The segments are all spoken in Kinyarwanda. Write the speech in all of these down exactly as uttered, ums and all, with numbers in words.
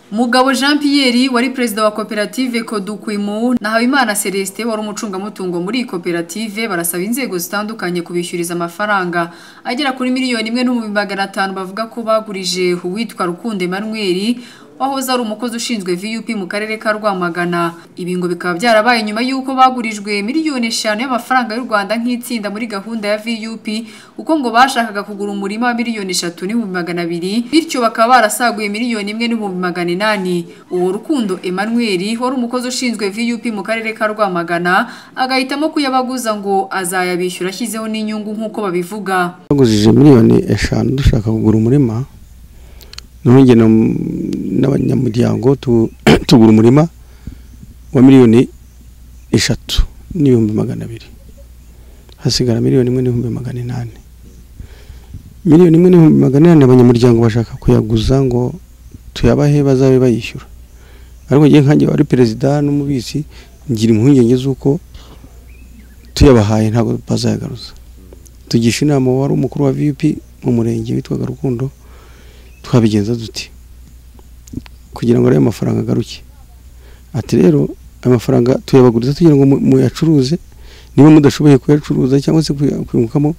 Mugabo Jean Pierre wari president wa koperative Kodukwimu na Habimana Celestin wari umucungamutungo muri iyi koperative barasaba inzego zitandukanye kubishyuriza amafaranga agera kuri miliyoni imwe n'ibihumbi magana atanu bavuga ko bagurije uwitwa Rukundo Emmanuel wahoze ari umukozi ushinzwe V U P mu karere ka Rwamagana. Ibi ngo bikaba byarabaye nyuma y'uko bagurijwe miliyoni eshanu y'amafaranga y'u Rwanda nk'itsinda muri gahunda ya V U P uko ngo bashakaga kugura umurima wa miliyoni eshatu n'ibihumbi magana abiri bityo bakaba barasaguye miliyoni imwe n'ibihumbi magana inani. Uwo Rukundo Emmanuel wari umukozi ushinzwe V U P mu karere ka Rwamagana agahitamo kuyabaguza ngo azayabishyura ashyizeho n'inyungu nk'uko babivuga. Bagujije miliyoni eshanu dushaka kugura umurima none n'abanyamuryango tugura umurima wa miliyoni eshatu n'ibihumbi magana abiri hasigara miliyoni imwe n'ibihumbi magana inani. Miliyoni imwe n'ibihumbi magana inani abanyamuryango bashaka kuyaguza ngo tuyabahe bazabe bayishyura, ariko ngiye nkanjye wari perezida n'umubisi ngira impungenge z'uko tuyabahaye ntabwo bazayagaruza. Tugisha inama wari umukuru wa V U P mu murenge witwaga Rukundo twabigenza duti kugira ngo ayo mafaranga agaruke. Ati rero amafaranga tuyabaguriza tugira ngo muyacuruze, niba mudashoboye kuyacuruza cyangwa se kwimukamo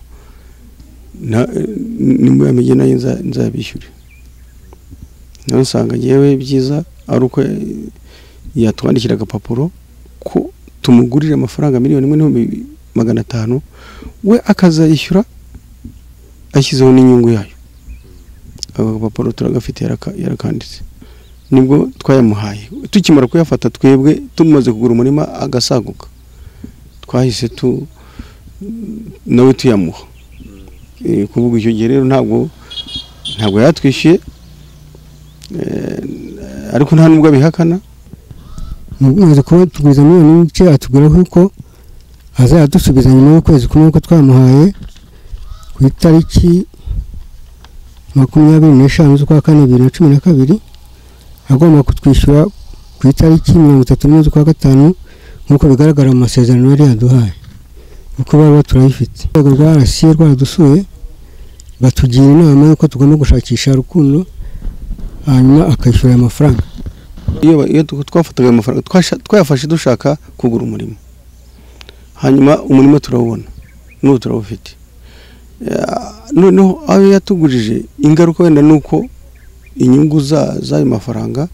nimuyamenye nayo nzabishyure. Nawe usanga yewe byiza ari uko yatwandikira agapapuro ko tumugurira amafaranga miliyoni imwe n'ibihumbi magana atanu we akazayishyura ashyizeho n'inyungu yayo. Agapapuro turagafite yarakanditse nibwo twayamuhaye. Tukimara kuyafata twebwe tumaze kugura umurima agasaguka twahise tu nawe tuyamuha. E, kuvuga icyo gihe rero ntabwo ntabwo yatwishyuye, ariko nta nubwo abihakana. Mumaze kuba tuguriza miliyoni n'igice atubwira ko azadusubiza nyuma y'ukwezi kumwe ko twamuhaye ku itariki makumyabiri n'eshanu z'ukwa kane bibiri na cumi na kabiri agomba kutwishyura ku itariki mirongo itatu n'imwe z'ukwa gatanu nk'uko bigaragara mu masezerano yari yaduhaye kuko baba turayifite. Urwego rwa R C rwaradusuye batugira inama y'uko tugomba gushakisha Rukundo hanyuma akishyura aya mafaranga. Iyo twafataga amafaranga twayafashe dushaka kugura umurimo, hanyuma umurimo turawubona n'ubu turawufite. Noneho aho yatugurije ingaruka wenda nuko inyungu z'ayo mafaranga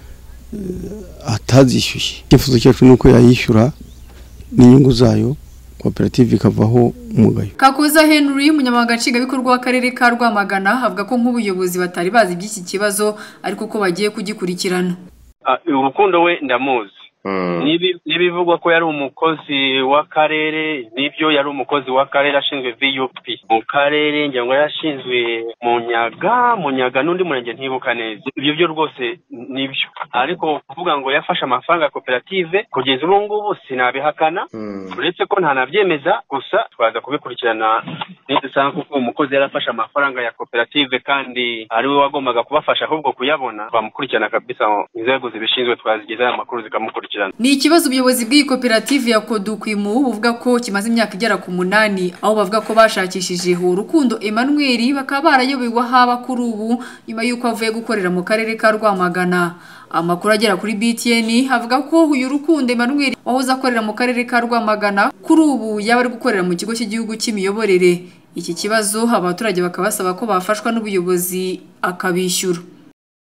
atazishyuye. Icyifuzo cyacu nuko yayishyura n'inyungu zayo koperative ikavaho umugayo. Kakoza Henry umunyamabanga nshingwabikorwa w'akarere ka Rwamagana avuga ko nk'ubuyobozi batari bazi iby'iki kibazo ariko ko bagiye kugikurikirana. Urukundo we ndamuzi, nibivugwa ko yari umukozi w'akarere, nibyo yari umukozi w'akarere ashinzwe V U P mu karere, ngira ngo yashinzwe mu Nyaga mu Nyaga n'undi murenge ntibuka neza. Ibyo byo rwose nibyo, ariko kuvuga ngo yafashe amafaranga koperative kugeza ubu ngubu sinabihakana, uretse ko nta nabyemeza, gusa twaza kubikurikirana nidusanga kuko umukozi yarafashe amafaranga ya koperative kandi ari we wagombaga kubafasha ahubwo kuyabona, bamukurikirana kabisa. Inzego zibishinzwe twazigeza amakuru zikamukurikirana. Ni ikibazo ubuyobozi bw'iyi koperative ya Kodukwimu buvuga ko kimaze imyaka igera ku munani, aho bavuga ko bashakishije Rukundo Emmanuel bakaba barayobewe haba kuri ubu nyuma y'uko avuye gukorera mu karere ka Rwamagana. Amakuru agera kuri B T N havuga ko uyu Rukundo Emmanuel wahoze akorera mu karere ka Rwamagana kuri ubu yaba ari gukorera mu kigo cy'igihugu cy'imiyoborere. Iki kibazo abaturage bakabasaba ko bafashwa n'ubuyobozi akabishyura.